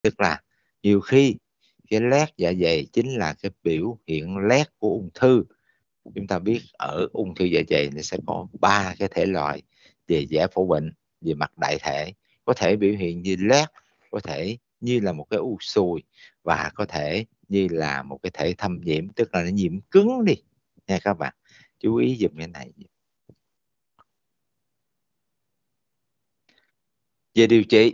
Tức là nhiều khi cái loét dạ dày chính là cái biểu hiện loét của ung thư. Chúng ta biết ở ung thư dạ dày nó sẽ có 3 cái thể loại về vẻ phổ bệnh, về mặt đại thể. Có thể biểu hiện như loét, có thể như là một cái u sùi, và có thể như là một cái thể thâm nhiễm, tức là nó nhiễm cứng đi nha các bạn. Chú ý dùm cái này. Về điều trị,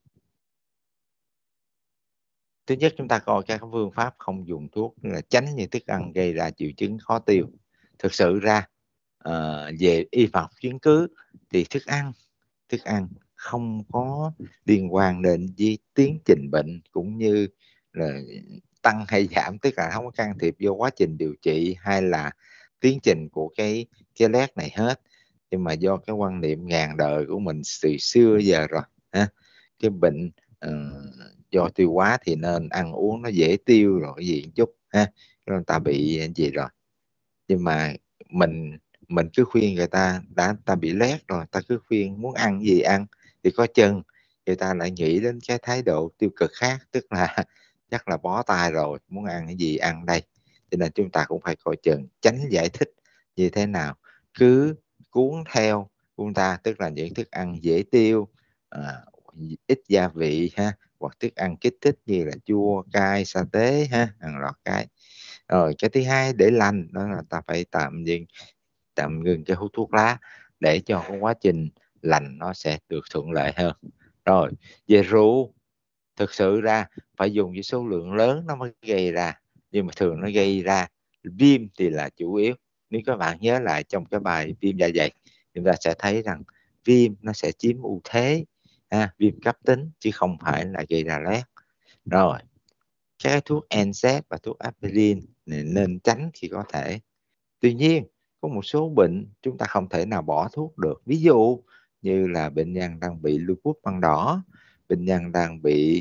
thứ nhất chúng ta coi các phương pháp không dùng thuốc, là tránh những thức ăn gây ra triệu chứng khó tiêu. Thực sự ra về y học chứng cứ thì thức ăn không có liên quan đến với tiến trình bệnh, cũng như là tăng hay giảm, tức là không có can thiệp vô quá trình điều trị hay là tiến trình của cái loét này hết. Nhưng mà do cái quan niệm ngàn đời của mình từ xưa giờ rồi ha, cái bệnh do tiêu hóa thì nên ăn uống nó dễ tiêu rồi cái gì một chút ha, người ta bị gì rồi. Nhưng mà mình cứ khuyên người ta, ta bị loét rồi, ta cứ khuyên muốn ăn gì ăn, thì có chừng người ta lại nghĩ đến cái thái độ tiêu cực khác, tức là chắc là bó tay rồi, muốn ăn cái gì ăn đây. Cho nên chúng ta cũng phải coi chừng, tránh giải thích như thế nào cứ cuốn theo chúng ta, tức là những thức ăn dễ tiêu, à, ít gia vị ha, hoặc thức ăn kích thích như là chua cay sa tế ha, ăn lọt cái. Rồi cái thứ hai để lành đó là ta phải tạm ngừng cái hút thuốc lá, để cho cái quá trình lành nó sẽ được thuận lợi hơn. Rồi về rượu, thực sự ra phải dùng với số lượng lớn nó mới gây ra, nhưng mà thường nó gây ra viêm thì là chủ yếu. Nếu các bạn nhớ lại trong cái bài viêm dạ dày, chúng ta sẽ thấy rằng viêm nó sẽ chiếm ưu thế viêm cấp tính chứ không phải là gây ra loét. Rồi các thuốc NSAID và thuốc aspirin nên tránh khi có thể. Tuy nhiên có một số bệnh chúng ta không thể nào bỏ thuốc được, ví dụ như là bệnh nhân đang bị lupus ban đỏ, bệnh nhân đang bị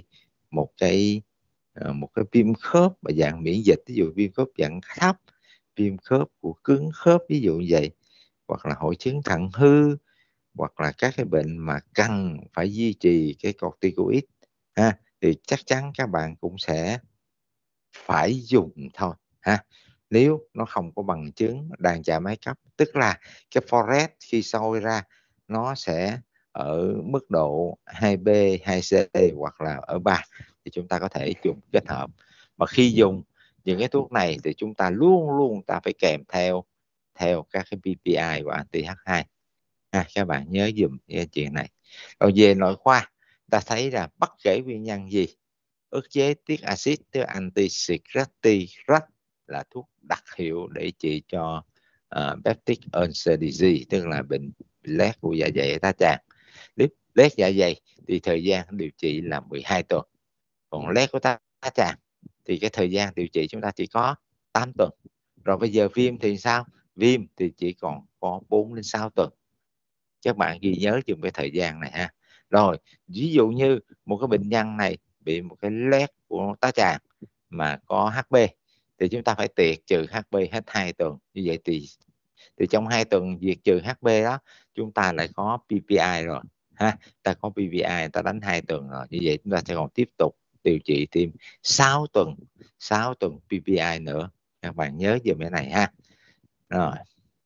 một cái viêm khớp và dạng miễn dịch, ví dụ viêm khớp dạng thấp, viêm khớp của cứng khớp ví dụ như vậy, hoặc là hội chứng thận hư, hoặc là các cái bệnh mà cần phải duy trì cái corticoid thì chắc chắn các bạn cũng sẽ phải dùng thôi ha. Nếu nó không có bằng chứng đàn chạm máy cấp, tức là cái forest khi sôi ra nó sẽ ở mức độ 2B, 2C hoặc là ở 3, thì chúng ta có thể dùng kết hợp. Mà khi dùng những cái thuốc này thì chúng ta luôn luôn ta phải kèm theo các cái PPI của anti-H2 các bạn nhớ dùm cái chuyện này. Rồi về nội khoa, ta thấy là bất kể nguyên nhân gì, ức chế tiết axit, tức anti-citrate là thuốc đặc hiệu để trị cho peptic ulcer disease, tức là bệnh loét của dạ dày tá tràng. Nếu loét dạ dày thì thời gian điều trị là 12 tuần, còn loét của tá tràng thì cái thời gian điều trị chúng ta chỉ có 8 tuần. Rồi bây giờ viêm thì sao? Viêm thì chỉ còn có 4 đến 6 tuần. Các bạn ghi nhớ dùm cái thời gian này ha. Rồi ví dụ như một cái bệnh nhân này bị một cái loét của tá tràng mà có HB, thì chúng ta phải tiệt trừ HB hết 2 tuần. Như vậy thì trong 2 tuần diệt trừ HB đó, chúng ta lại có PPI rồi ha. Ta có PPI, ta đánh 2 tuần rồi, như vậy chúng ta sẽ còn tiếp tục điều trị thêm 6 tuần PPI nữa. Các bạn nhớ dùm cái này ha. Rồi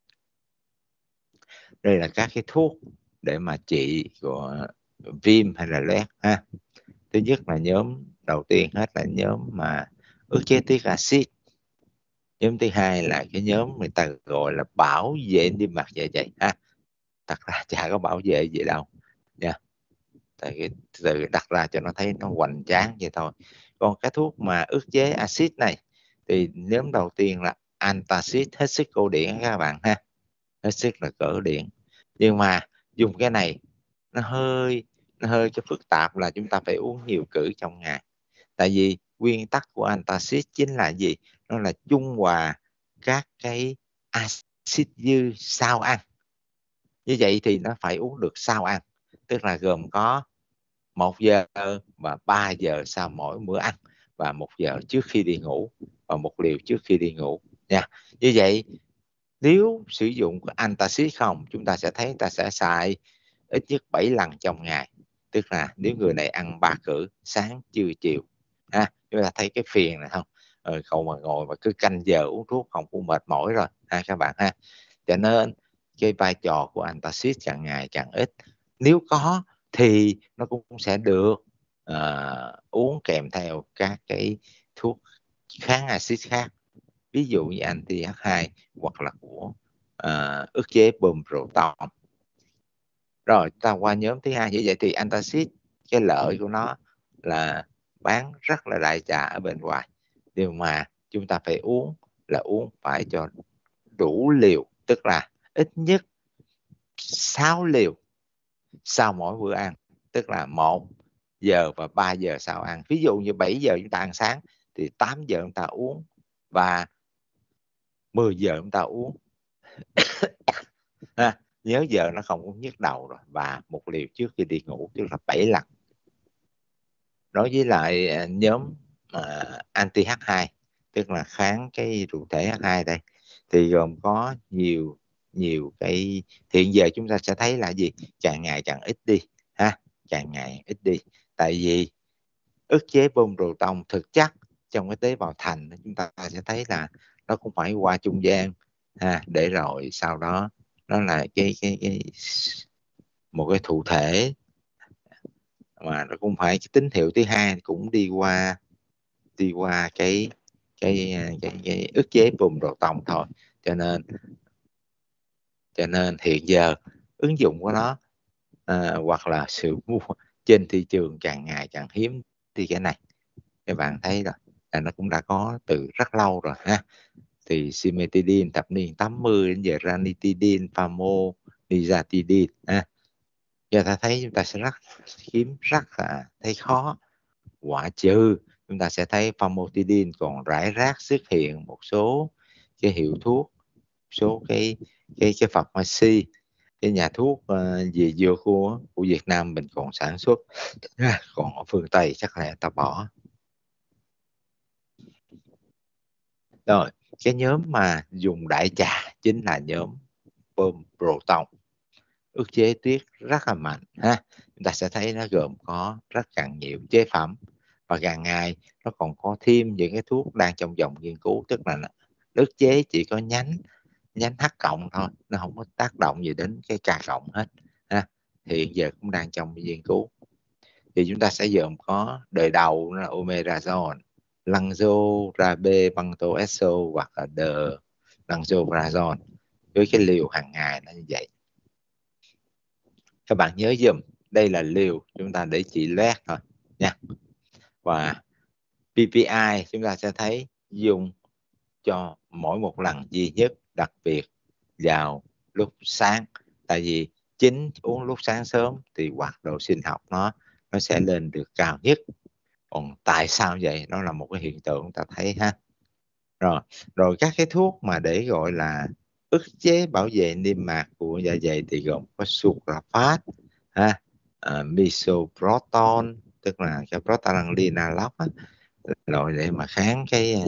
đây là các cái thuốc để mà trị của viêm hay là loét ha. Thứ nhất là nhóm đầu tiên hết là nhóm mà ức chế tiết axit. Nhóm thứ hai là cái nhóm người ta gọi là bảo vệ niêm mạc dạ dày ha. Thật ra chả có bảo vệ gì đâu nha, tại cái từ đặt ra cho nó thấy nó hoành tráng vậy thôi. Còn cái thuốc mà ức chế axit này thì nhóm đầu tiên là antacid, hết sức cổ điển các bạn ha, hết sức là cổ điển. Nhưng mà dùng cái này nó hơi cái phức tạp là chúng ta phải uống nhiều cử trong ngày. Tại vì nguyên tắc của antacid chính là gì? Nó là trung hòa các cái axit dư sau ăn. Như vậy thì nó phải uống được sau ăn, tức là gồm có 1 giờ và 3 giờ sau mỗi bữa ăn, và 1 giờ trước khi đi ngủ, và 1 liều trước khi đi ngủ nha. Như vậy nếu sử dụng antacid không, chúng ta sẽ thấy ta sẽ xài ít nhất 7 lần trong ngày, tức là nếu người này ăn 3 cữ sáng trưa chiều ha, chúng ta thấy cái phiền này không, cậu mà ngồi mà cứ canh giờ uống thuốc không cũng mệt mỏi rồi ha các bạn ha. Cho nên cái vai trò của antacid càng ngày càng ít, nếu có thì nó cũng sẽ được uống kèm theo các cái thuốc kháng axit khác, ví dụ như anti H2 hoặc là của ức chế bơm proton. Rồi ta qua nhóm thứ hai. Như vậy thì antacid, cái lợi của nó là bán rất là đại trà ở bên ngoài, nhưng mà chúng ta phải uống là uống phải cho đủ liều, tức là ít nhất 6 liều sau mỗi bữa ăn, tức là 1 giờ và 3 giờ sau ăn. Ví dụ như 7 giờ chúng ta ăn sáng thì 8 giờ chúng ta uống và 10 giờ chúng ta uống. Nhớ giờ nó không uống nhức đầu rồi, và 1 liều trước khi đi ngủ, tức là 7 lần. Đối với lại nhóm anti H2, tức là kháng cái thụ thể H2 đây, thì gồm có nhiều cái, hiện giờ chúng ta sẽ thấy là gì, càng ngày càng ít đi ha, càng ngày ít đi. Tại vì ức chế bơm proton thực chất trong cái tế bào thành, chúng ta sẽ thấy là nó cũng phải qua trung gian ha, để rồi sau đó nó là cái một cái thụ thể, mà nó cũng phải cái tín hiệu thứ hai cũng đi qua cái ức chế bơm proton thôi. Cho nên hiện giờ ứng dụng của nó hoặc là sự mua trên thị trường càng ngày càng hiếm thì cái này các bạn thấy rồi, là nó cũng đã có từ rất lâu rồi ha. Thì cimetidine thập niên 80 đến giờ, ranitidine, famotidine ha. Giờ ta thấy chúng ta sẽ rất hiếm, rất là thấy khó, ngoại trừ chúng ta sẽ thấy famotidine còn rải rác xuất hiện một số cái hiệu thuốc, số cái pharmacy, cái nhà thuốc về dược của Việt Nam mình còn sản xuất, còn ở phương Tây chắc là ta bỏ. Rồi cái nhóm mà dùng đại trà chính là nhóm bơm proton, ức chế tuyết rất là mạnh ha. Chúng ta sẽ thấy nó gồm có rất càng nhiều chế phẩm, và càng ngày nó còn có thêm những cái thuốc đang trong dòng nghiên cứu, tức là ức chế chỉ có nhánh H cộng thôi, nó không có tác động gì đến cái K cộng hết ha. Hiện giờ cũng đang trong nghiên cứu. Thì chúng ta sẽ gồm có đời đầu là omeprazole, lanzorabe, bantoeso hoặc là lanzorazole, với cái liều hàng ngày nó như vậy. Các bạn nhớ dùm, đây là liều chúng ta để trị loét thôi nha. Và PPI chúng ta sẽ thấy dùng cho mỗi một lần duy nhất, đặc biệt vào lúc sáng. Tại vì chính uống lúc sáng sớm thì hoạt độ sinh học nó sẽ lên được cao nhất. Còn tại sao vậy? Nó là một cái hiện tượng chúng ta thấy ha. Rồi các cái thuốc mà để gọi là ức chế bảo vệ niêm mạc của dạ dày thì gồm có sucralfate ha, misoprostol, tức là cái prostaglandin analogue rồi để mà kháng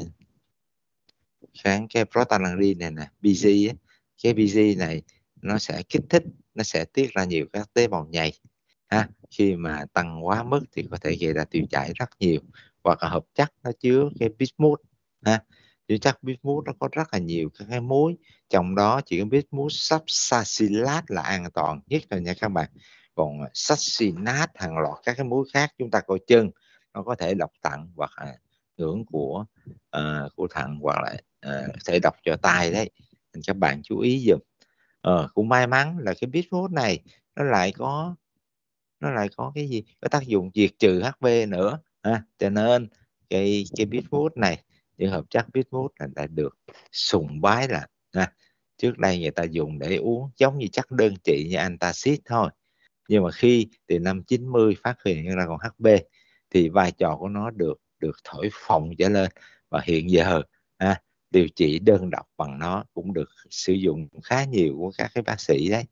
cái prostaglandin này nè, PG á. Cái PG này nó sẽ kích thích, nó sẽ tiết ra nhiều các tế bào nhầy ha. Khi mà tăng quá mức thì có thể gây ra tiêu chảy rất nhiều, hoặc là hợp chất nó chứa cái bismuth ha. Chứa chất bismuth nó có rất là nhiều các cái muối, trong đó chỉ có bismuth succinate là an toàn nhất rồi nha các bạn. Còn succinate hàng loạt các cái muối khác chúng ta coi chừng nó có thể độc thận, hoặc là ngưỡng của thận, hoặc là thể độc cho tai đấy, nên các bạn chú ý dùm. Cũng may mắn là cái bismuth này nó lại có cái gì, có tác dụng diệt trừ HV nữa ha. Cho nên cái bismuth này, những hợp chất bismuth là đã được sùng bái là ha. Trước đây người ta dùng để uống giống như chất đơn trị như antacid thôi, nhưng mà khi từ năm 90 phát hiện ra còn HB thì vai trò của nó được thổi phồng trở lên, và hiện giờ điều trị đơn độc bằng nó cũng được sử dụng khá nhiều của các cái bác sĩ đấy.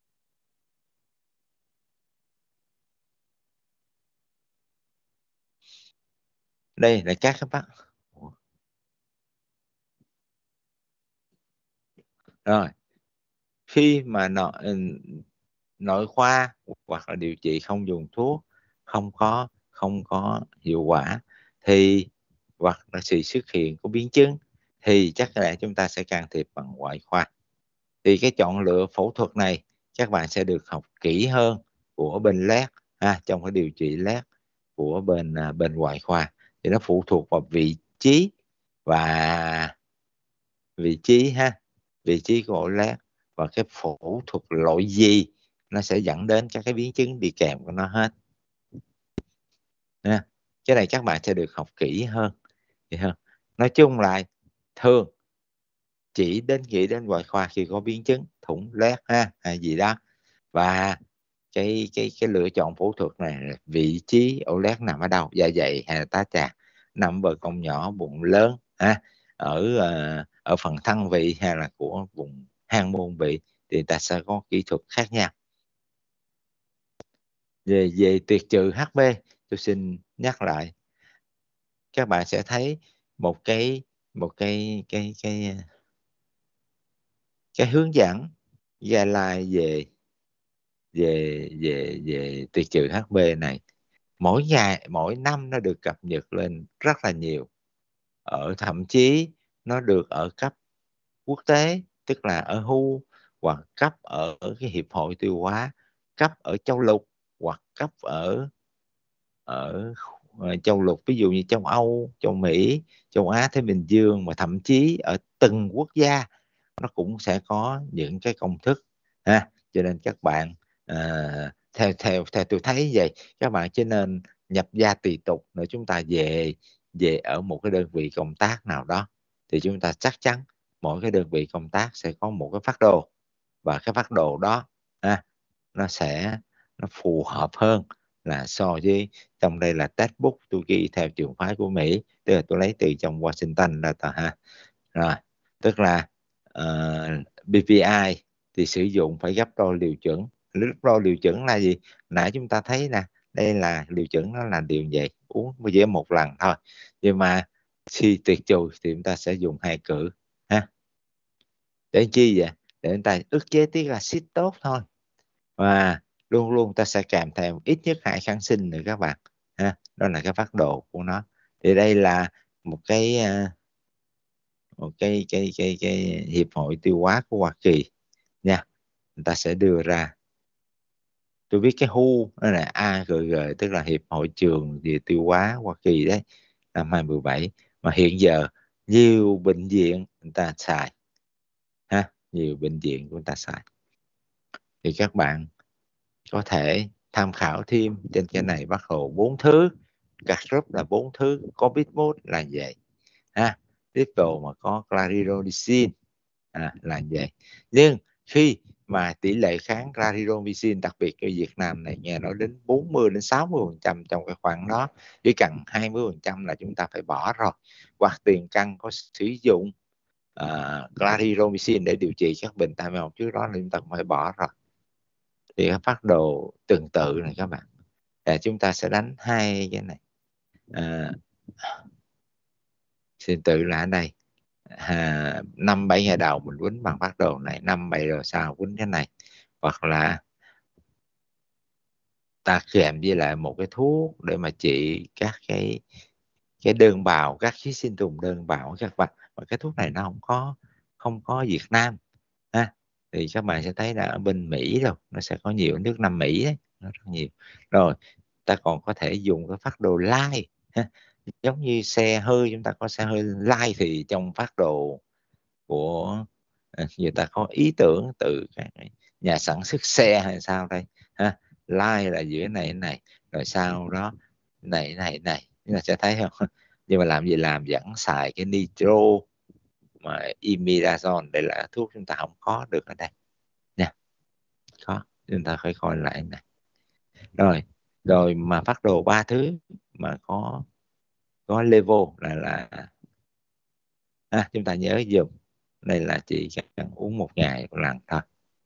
Đây là các bác. Rồi khi mà nội khoa hoặc là điều trị không dùng thuốc không có hiệu quả, thì hoặc là sự xuất hiện của biến chứng, thì chắc là chúng ta sẽ can thiệp bằng ngoại khoa. Thì cái chọn lựa phẫu thuật này các bạn sẽ được học kỹ hơn của bên lét trong cái điều trị lét của bên ngoại khoa. Thì nó phụ thuộc vào vị trí và vị trí của ổ lét, và cái phẫu thuật loại gì nó sẽ dẫn đến các cái biến chứng đi kèm của nó hết nha. Cái này các bạn sẽ được học kỹ hơn. Nói chung lại, thường nghĩ đến ngoại khoa khi có biến chứng thủng lét hay gì đó, và cái lựa chọn phẫu thuật này là vị trí ổ lét nằm ở đâu, dạ dày hay là tá tràng, nằm bờ cong nhỏ, bụng lớn ở phần thân vị hay là của vùng hang môn vị, thì ta sẽ có kỹ thuật khác nhau. Về tiệt trừ HB, tôi xin nhắc lại, các bạn sẽ thấy một cái hướng dẫn guideline về tiệt trừ HB này. Mỗi ngày mỗi năm nó được cập nhật lên rất là nhiều, thậm chí nó được ở cấp quốc tế, tức là ở WHO, hoặc cấp ở cái hiệp hội tiêu hóa, cấp ở châu lục, hoặc cấp ở ở châu lục, ví dụ như châu Âu, châu Mỹ, châu Á Thái Bình Dương, mà thậm chí ở từng quốc gia nó cũng sẽ có những cái công thức cho nên các bạn theo tôi thấy vậy, các bạn chỉ nên nhập gia tùy tục, rồi chúng ta về ở một cái đơn vị công tác nào đó, thì chúng ta chắc chắn mỗi cái đơn vị công tác sẽ có một cái phác đồ, và cái phác đồ đó nó phù hợp hơn là so với trong đây là textbook tôi ghi theo trường phái của Mỹ, tức là tôi lấy từ trong Washington ra rồi, tức là BPI thì sử dụng phải gấp đôi liều chuẩn. Gấp đôi liều chuẩn là gì? Nãy chúng ta thấy nè, đây là liều chuẩn, nó là điều vậy, uống chỉ một lần thôi, nhưng mà khi tiệt trừ thì chúng ta sẽ dùng 2 cử để chi vậy? Để chúng ta ức chế tiết axit tốt thôi, và luôn luôn ta sẽ kèm theo ít nhất 2 kháng sinh nữa các bạn đó là cái phác đồ của nó. Thì đây là một cái hiệp hội tiêu hóa của Hoa Kỳ nha, người ta sẽ đưa ra. Tôi biết cái WHO đó là AGG, tức là hiệp hội trường về tiêu hóa Hoa Kỳ đấy, năm 2017, mà hiện giờ nhiều bệnh viện người ta xài nhiều bệnh viện của người ta xài. Thì các bạn có thể tham khảo thêm trên cái này, bắt đầu 4 thứ, các group là 4 thứ, COVID mode là vậy triple mà có clarithromycin là vậy. Nhưng khi mà tỷ lệ kháng clarithromycin, đặc biệt ở Việt Nam này, nghe nói đến 40 đến 60% trong cái khoảng đó, chỉ cần 20% là chúng ta phải bỏ rồi. Hoặc tiền căn có sử dụng clarithromycin để điều trị các bệnh tai máu trước đó là chúng ta cũng phải bỏ rồi. Thì cái phác đồ tương tự này các bạn, chúng ta sẽ đánh 2 cái này. Tương tự là ở đây 5-7 ngày đầu mình quýnh bằng phác đồ này, 5-7 rồi sau quýnh cái này, hoặc là ta kèm với lại một cái thuốc để mà trị các cái đơn bào, các ký sinh trùng đơn bào các bạn. Và cái thuốc này nó không có Việt Nam thì các bạn sẽ thấy là ở bên Mỹ đâu, nó sẽ có nhiều, nước Nam Mỹ đấy, nó rất nhiều. Rồi ta còn có thể dùng cái phác đồ lai giống như xe hơi, chúng ta có xe hơi lai, thì trong phác đồ của người ta có ý tưởng từ nhà sản xuất xe hay sao đây lai là giữa này rồi sau đó này chúng ta sẽ thấy không. Nhưng mà làm gì làm, vẫn xài cái nitro mà imidazole, đây là thuốc chúng ta không có được ở đây nha, có, chúng ta phải coi lại này. Rồi mà phác đồ 3 thứ mà có level là chúng ta nhớ dùng, đây là chỉ cần uống 1 ngày 1 lần thôi.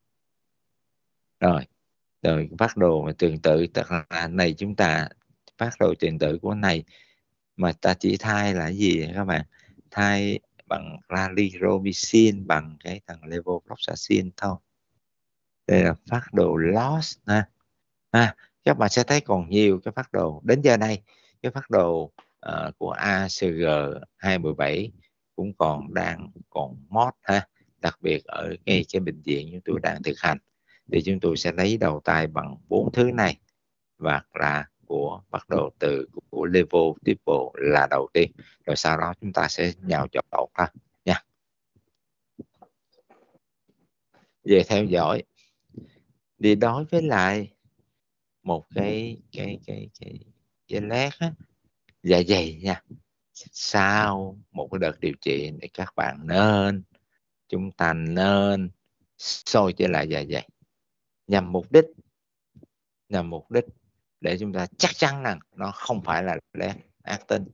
Rồi phác đồ mà tương tự, tức là này chúng ta phác đồ tương tự của này mà ta chỉ thay là cái gì các bạn? Thay bằng clarithromycin, bằng cái thằng levofloxacin thôi. Đây là phác đồ loss các bạn sẽ thấy còn nhiều cái phác đồ. Đến giờ này cái phác đồ của ACG 217 cũng còn mod đặc biệt ở ngay cái bệnh viện chúng tôi đang thực hành, thì chúng tôi sẽ lấy đầu tay bằng 4 thứ này, và là của phác đồ của level triple là đầu tiên, rồi sau đó chúng ta sẽ nhào chọn thôi nha. Về theo dõi thì đối với lại một cái lét dạ dày nha, sau một cái đợt điều trị thì các bạn chúng ta nên soi trở lại dạ dày nhằm mục đích để chúng ta chắc chắn rằng nó không phải là lét ác tính.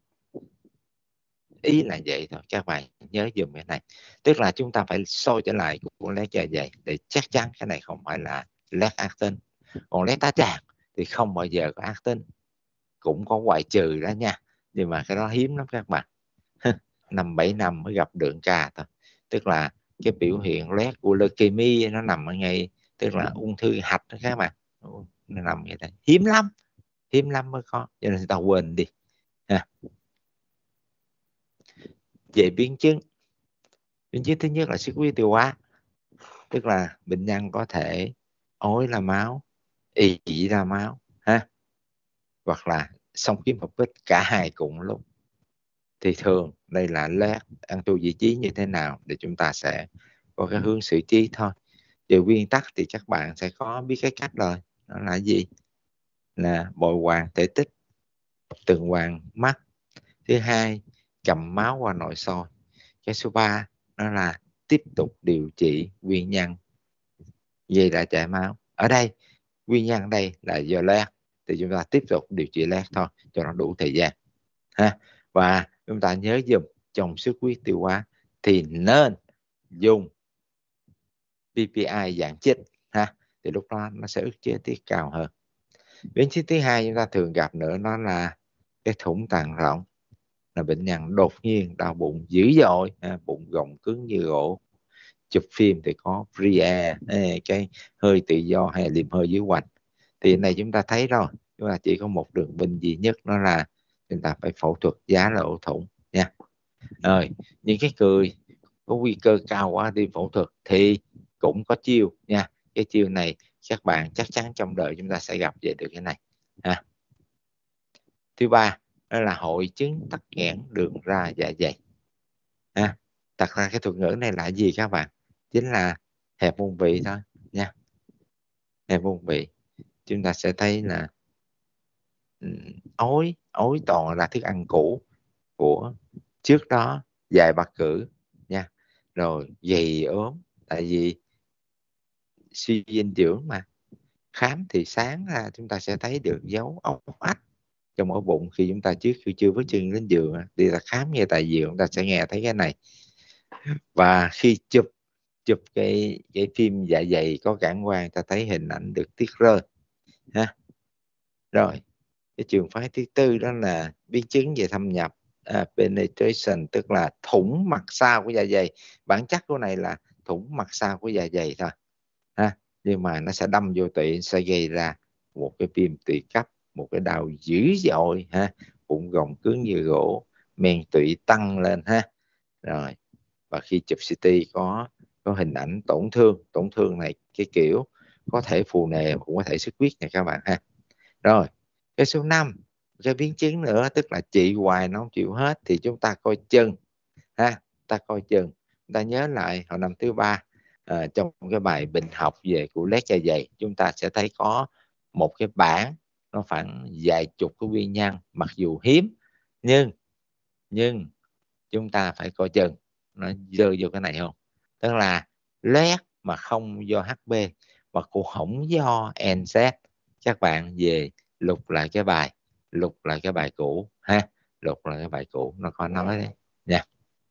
Ý là vậy thôi, các bạn nhớ dùm cái này, tức là chúng ta phải soi trở lại của lét dạ dày để chắc chắn cái này không phải là lét ác tính. Còn lét tá tràng thì không bao giờ có ác tính, cũng có ngoại trừ đó nha, nhưng mà cái đó hiếm lắm các bạn. 5-7 năm mới gặp được ca thôi. Tức là cái biểu hiện lét của leukemia nó nằm ở ngay, tức là ung thư hạch đó các bạn, nó nằm vậy đây, hiếm lắm mới có, cho nên người ta quên đi Về biến chứng thứ nhất là xuất huyết tiêu hóa, tức là bệnh nhân có thể ói ra máu, ị ra máu hoặc là xông kiếm hợp bích, cả hai cùng lúc. Thì thường đây là lét ăn tu vị trí như thế nào để chúng ta sẽ có cái hướng xử trí thôi. Về nguyên tắc thì các bạn sẽ có biết cái cách rồi, đó là gì? Là bồi hoàn thể tích, tuần hoàn mắt. Thứ hai, cầm máu qua nội soi. Cái số 3 đó là tiếp tục điều trị nguyên nhân gây ra chảy máu. Ở đây nguyên nhân đây là do lét, thì chúng ta tiếp tục điều trị lét thôi cho nó đủ thời gian Và chúng ta nhớ dùm, trong xuất huyết tiêu hóa thì nên dùng PPI dạng chích thì lúc đó nó sẽ ức chế tiết cao hơn. Biến chứng thứ hai chúng ta thường gặp nữa, nó là cái thủng tạng rỗng, là bệnh nhân đột nhiên đau bụng dữ dội, bụng gồng cứng như gỗ. Chụp phim thì có free air, cái hơi tự do hay là liềm hơi dưới hoành. Thì này chúng ta thấy rồi, chúng ta chỉ có một đường binh duy nhất, đó là chúng ta phải phẫu thuật giá lỗ thủng nha. Rồi những cái người có nguy cơ cao quá đi phẫu thuật thì cũng có chiêu nha. Cái chiêu này các bạn chắc chắn trong đời chúng ta sẽ gặp về được cái này Thứ ba đó là hội chứng tắc nghẽn đường ra dạ dày Thật ra cái thuật ngữ này là gì các bạn? Chính là hẹp môn vị thôi nha. Hẹp môn vị, chúng ta sẽ thấy là ối toàn là thức ăn cũ của trước đó vài bát cử nha. Rồi gầy ốm, tại vì suy dinh dưỡng mà. Khám thì sáng ra chúng ta sẽ thấy được dấu ốc ách trong ổ bụng khi chúng ta khi chưa bước chân đến giường đi là khám nghe tại giường, chúng ta sẽ nghe thấy cái này. Và khi chụp cái phim dạ dày có cản quang, ta thấy hình ảnh được tiết rơi Rồi cái trường phái thứ tư đó là biến chứng về thâm nhập, penetration, tức là thủng mặt sau của dạ dày. Bản chất của này là thủng mặt sau của dạ dày thôi nhưng mà nó sẽ đâm vô tụy, sẽ gây ra một cái viêm tụy cấp, một cái đau dữ dội bụng gồng cứng như gỗ, men tụy tăng lên Rồi và khi chụp CT có hình ảnh tổn thương này, cái kiểu có thể phù nề, cũng có thể xuất huyết này các bạn Rồi cái số 5, cái biến chứng nữa, tức là trị hoài nó không chịu hết, thì chúng ta coi chân ta coi chân. Ta nhớ lại hồi năm thứ 3 trong cái bài bệnh học về của lét dạ dày, chúng ta sẽ thấy có một cái bảng nó khoảng vài chục cái nguyên nhân, mặc dù hiếm nhưng chúng ta phải coi chừng nó rơi vô cái này không. Tức là lét mà không do HB mà cũng không do NSAID, các bạn về lục lại cái bài cũ lục lại cái bài cũ, nó có nói đấy nha.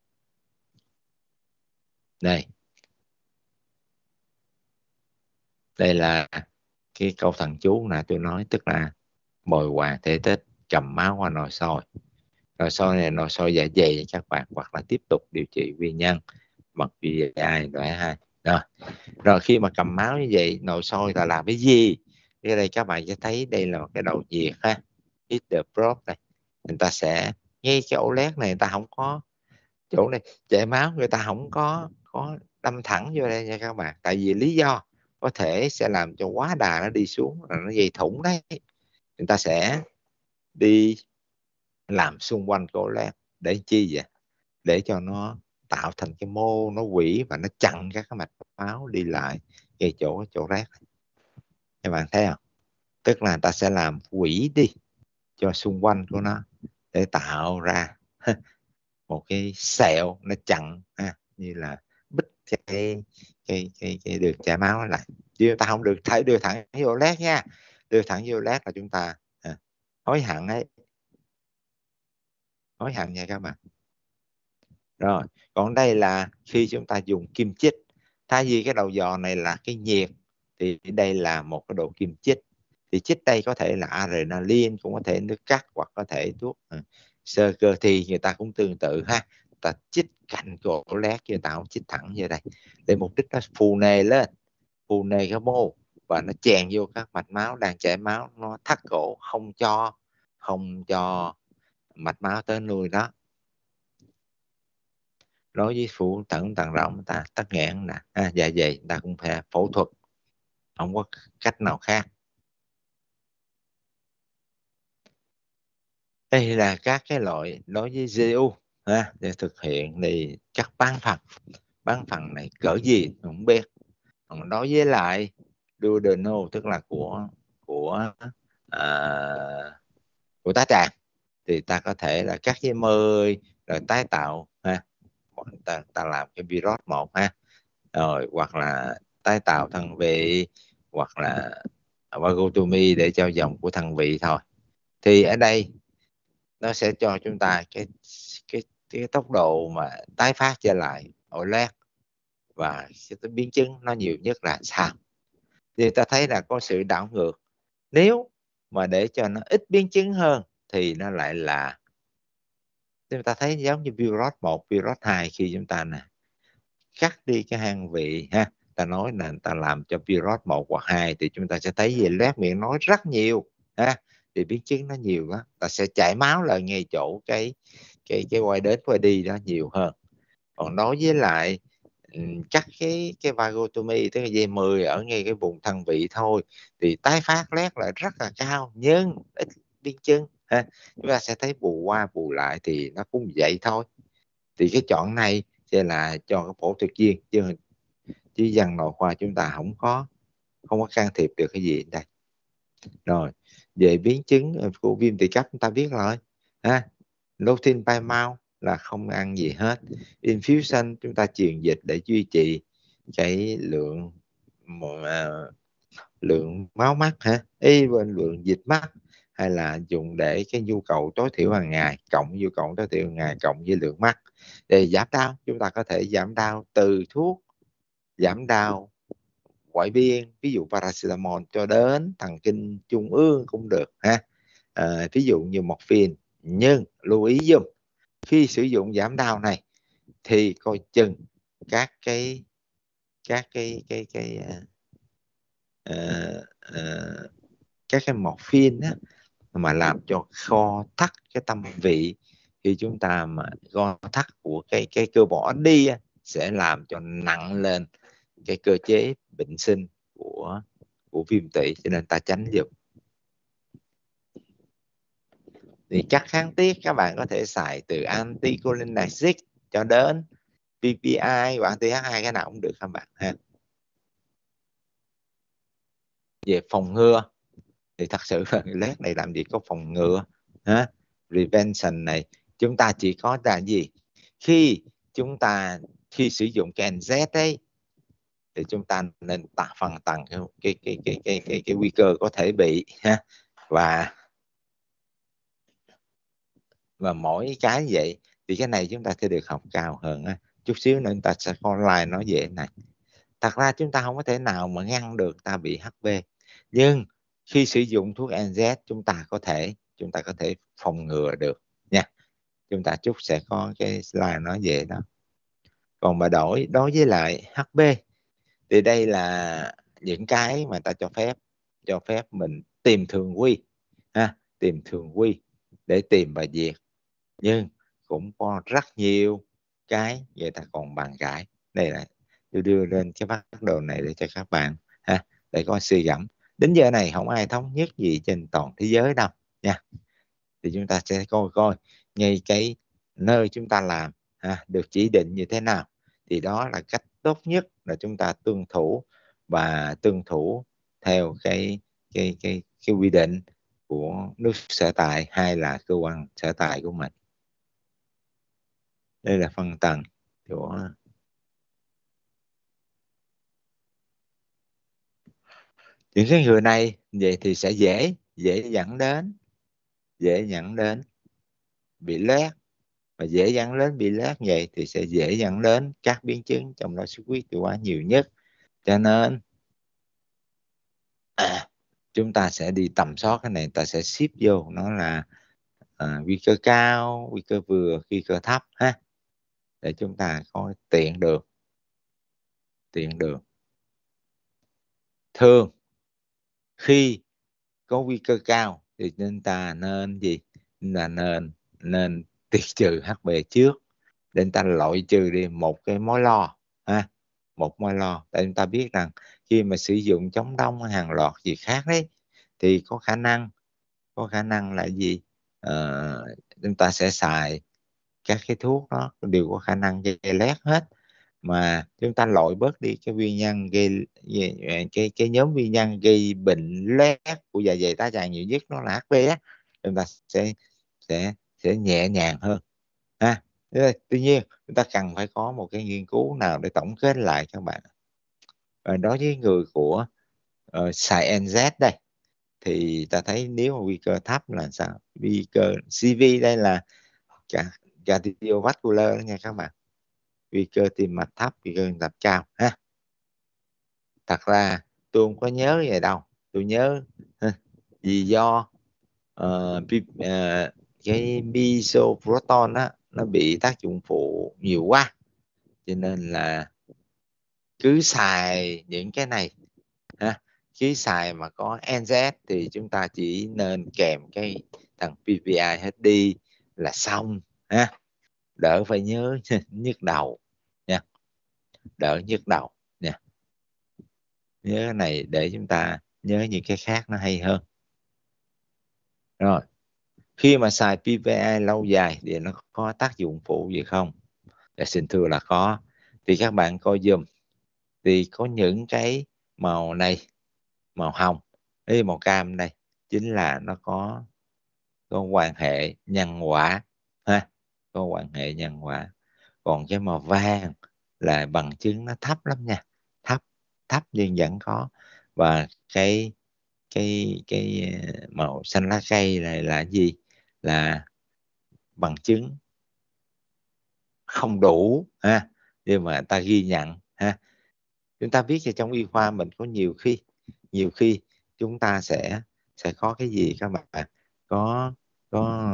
Đây là cái câu thần chú là tôi nói, tức là bồi hoàn thể tích, cầm máu qua nội soi. Nội soi này nội soi dạ dày các bạn, hoặc là tiếp tục điều trị nguyên nhân bằng PPI loại 2 Rồi, rồi khi mà cầm máu như vậy, nội soi là làm cái gì? Ở đây các bạn sẽ thấy đây là cái đầu nhiệt ha, hit the probe này. Người ta sẽ ngay cái ổ lét này, người ta không có chỗ này chảy máu, người ta không có đâm thẳng vô đây nha các bạn. Tại vì lý do có thể sẽ làm cho quá đà nó đi xuống, là nó gây thủng đấy. Người ta sẽ đi làm xung quanh cái ổ lét để chi vậy? Để cho nó tạo thành cái mô nó quỷ và nó chặn các cái mạch máu đi lại ngay chỗ rác. Các bạn thấy không? Tức là người ta sẽ làm quỷ đi cho xung quanh của nó để tạo ra một cái sẹo nó chặn ha, như là bích cái đường chảy máu lại. Chứ ta không được thấy đưa thẳng vô lét nha. Đưa thẳng vô lét là chúng ta hối hận ấy, hối hận nha các bạn. Rồi, còn đây là khi chúng ta dùng kim chích. Thay vì cái đầu giò này là cái nhiệt thì đây là một cái độ kim chích. Thì chích đây có thể là adrenaline, cũng có thể nước cắt, hoặc có thể thuốc sơ cơ thì người ta cũng tương tự ha. Ta chích cạnh cổ lét chứ người ta không chích thẳng như đây. Để mục đích nó phù nề lên, phù nề cái mô và nó chèn vô các mạch máu đang chảy máu, nó thắt cổ, không cho mạch máu tới nuôi đó. Đối với phụ tận tầng rộng ta tắc nghẽn nè, dạ dày ta cũng phải phẫu thuật, không có cách nào khác. Đây là các cái loại đối với GU để thực hiện thì các bán phần này cỡ gì không biết. Còn đối với lại duodenal, tức là của của tá tràng, thì ta có thể là cắt dây mơi rồi tái tạo ha. Ta làm cái virus 1 ha, rồi hoặc là tái tạo thằng vị, hoặc là vagotomy để cho dòng của thằng vị thôi. Thì ở đây nó sẽ cho chúng ta cái tốc độ mà tái phát trở lại ổ lét và cái biến chứng nó nhiều nhất là sao. Thì ta thấy là có sự đảo ngược. Nếu mà để cho nó ít biến chứng hơn thì nó lại là, chúng ta thấy giống như virus 1, virus 2 khi chúng ta cắt đi cái hang vị ha, ta nói là ta làm cho virus 1 hoặc 2 thì chúng ta sẽ thấy về loét miệng nói rất nhiều ha, thì biến chứng nó nhiều đó, ta sẽ chảy máu lại ngay chỗ cái quay đến quay đi đó nhiều hơn. Còn đối với lại cắt cái vagotomy, tức là dây 10 ở ngay cái vùng thân vị thôi, thì tái phát loét lại rất là cao nhưng ít biến chứng ha. Chúng ta sẽ thấy bù qua bù lại thì nó cũng vậy thôi. Thì cái chọn này sẽ là cho cái phẫu thuật viên, chứ dân nội khoa chúng ta không có can thiệp được cái gì đây. Rồi về biến chứng của viêm tụy cấp chúng ta biết rồi ha. Lutein Pymau là không ăn gì hết. Infusion chúng ta truyền dịch để duy trì cái lượng máu mắt ha, bên lượng dịch mắt, hay là dùng để cái nhu cầu tối thiểu hàng ngày cộng nhu cầu tối thiểu hàng ngày cộng với lượng mắt để giảm đau. Chúng ta có thể giảm đau từ thuốc giảm đau ngoại biên, ví dụ paracetamol, cho đến thần kinh trung ương cũng được ha. Ví dụ như morphine. Nhưng lưu ý dùm, khi sử dụng giảm đau này thì coi chừng các cái các cái morphine á, mà làm cho kho thắt cái tâm vị, khi chúng ta mà kho thắt của cái cơ bỏ đi sẽ làm cho nặng lên cái cơ chế bệnh sinh của viêm tụy, cho nên ta tránh dùng. Thì các kháng tiết các bạn có thể xài từ anticholinergic cho đến PPI hoặc TH2, cái nào cũng được các bạn ha. Về phòng ngừa thì thật sự là lét này làm gì có phòng ngừa ha. Prevention này chúng ta chỉ có là gì, khi sử dụng cái NZ ấy thì chúng ta nên phần tầng cái nguy cơ có thể bị ha. Và mỗi cái vậy thì cái này chúng ta sẽ được học cao hơn ha. Chút xíu nữa chúng ta sẽ online nói về này. Thật ra chúng ta không có thể nào mà ngăn được ta bị HB, nhưng khi sử dụng thuốc NZ chúng ta có thể phòng ngừa được nha. Chúng ta chút sẽ có cái slide nói về đó. Còn mà đối với lại HB Thì đây là những cái mà ta cho phép mình tìm thường quy ha, tìm thường quy để tìm và diệt. Nhưng cũng có rất nhiều cái người ta còn bàn cãi. Đây là tôi đưa lên cái bắt đồ này để cho các bạn ha, để có suy gẫm. Đến giờ này không ai thống nhất gì trên toàn thế giới đâu nha. Thì chúng ta sẽ coi ngay cái nơi chúng ta làm ha, được chỉ định như thế nào, thì đó là cách tốt nhất là chúng ta tuân thủ, và tuân thủ theo cái quy định của nước sở tại hay là cơ quan sở tại của mình. Đây là phân tầng của những cái người này. Vậy thì sẽ dễ dẫn đến bị loét, và dễ dẫn đến bị loét vậy thì sẽ dễ dẫn đến các biến chứng, trong đó xuất huyết tiêu hóa nhiều nhất. Cho nên chúng ta sẽ đi tầm soát cái này, ta sẽ ship vô nó là nguy cơ cao, nguy cơ vừa, nguy cơ thấp ha, để chúng ta có tiện được. Thường khi có nguy cơ cao thì chúng ta nên gì, là nên tiệt trừ HB trước, để chúng ta loại trừ đi một cái mối lo ha, một mối lo. Tại chúng ta biết rằng khi mà sử dụng chống đông hàng loạt gì khác đấy, thì có khả năng là gì, chúng ta sẽ xài các cái thuốc đó đều có khả năng gây loét hết, mà chúng ta loại bớt đi cái nguyên nhân gây cái nhóm nguyên nhân gây bệnh loét của dạ dày tá tràng nhiều nhất, nó là HB á, chúng ta sẽ sẽ nhẹ nhàng hơn ha. Tuy nhiên chúng ta cần phải có một cái nghiên cứu nào để tổng kết lại các bạn. Và đối với người của xài NZ đây, thì ta thấy nếu mà nguy cơ thấp là sao, nguy cơ CV đây là cardiovascular đó nha các bạn, nguy cơ tim mạch thấp, nguy cơ tim mạch cao ha. Thật ra tôi không có nhớ về đâu, tôi nhớ vì do cái bisoproton á, nó bị tác dụng phụ nhiều quá, cho nên là cứ xài những cái này ha, cứ xài mà có NZ thì chúng ta chỉ nên kèm cái thằng PPI hết đi là xong ha, đỡ phải nhớ nhức đầu nha, đỡ nhức đầu nha. Nhớ cái này để chúng ta nhớ những cái khác nó hay hơn. Rồi, khi mà xài PPI lâu dài thì nó có tác dụng phụ gì không? Dạ, xin thưa là có. Thì các bạn coi dùm, thì có những cái màu này, màu hồng, cái màu cam đây, chính là nó có quan hệ nhân quả ha, có quan hệ nhân quả. Còn cái màu vàng là bằng chứng nó thấp lắm nha, thấp thấp nhưng vẫn có. Và cái màu xanh lá cây này là gì, là bằng chứng không đủ ha, nhưng mà ta ghi nhận ha. Chúng ta biết là trong y khoa mình có nhiều khi chúng ta sẽ có cái gì các bạn, có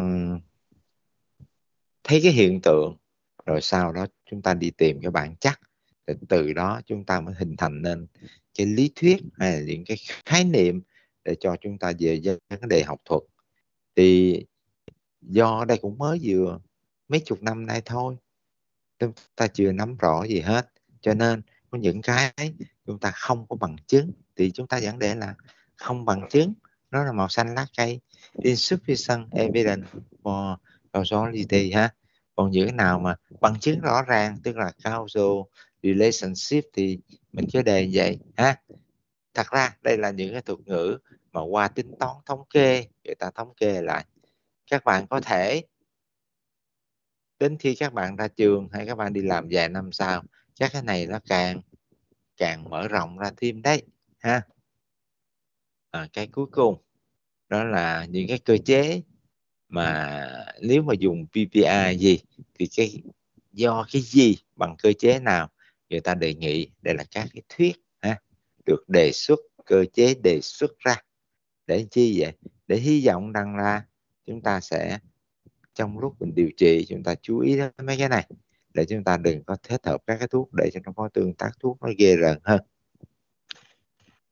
thấy cái hiện tượng, rồi sau đó chúng ta đi tìm cái bản chất, từ đó chúng ta mới hình thành nên cái lý thuyết hay là những cái khái niệm để cho chúng ta về vấn đề học thuật. Thì do đây cũng mới vừa mấy chục năm nay thôi, chúng ta chưa nắm rõ gì hết, cho nên có những cái chúng ta không có bằng chứng thì chúng ta vẫn để là không bằng chứng, nó là màu xanh lá cây, insufficient evidence for causality ha. Còn những cái nào mà bằng chứng rõ ràng, tức là causal relationship, thì mình cứ đề vậy ha. Thật ra đây là những cái thuật ngữ mà qua tính toán thống kê, người ta thống kê lại. Các bạn có thể đến khi các bạn ra trường hay các bạn đi làm vài năm sau, chắc cái này nó càng mở rộng ra thêm đấy ha. Cái cuối cùng đó là những cái cơ chế mà nếu mà dùng PPI gì thì do cái gì, bằng cơ chế nào, người ta đề nghị. Đây là các cái thuyết ha, được đề xuất, cơ chế đề xuất ra để chi vậy, để hy vọng rằng là chúng ta sẽ, trong lúc mình điều trị, chúng ta chú ý đến mấy cái này để chúng ta đừng có kết hợp các cái thuốc để cho nó có tương tác thuốc nó ghê rợn hơn.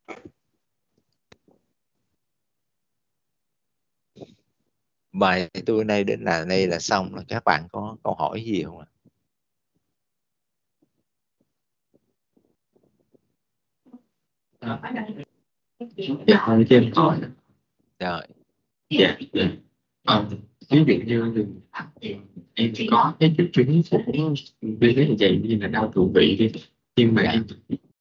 Bài tôi nay đến là đây là xong, là các bạn có câu hỏi gì không ạ? Dạ thôi cho em hỏi. Rồi. Dạ. Ví dụ như em có cái triệu chứng của viêm dạ dày như là đau thượng vị đi, nhưng mà Dạ. em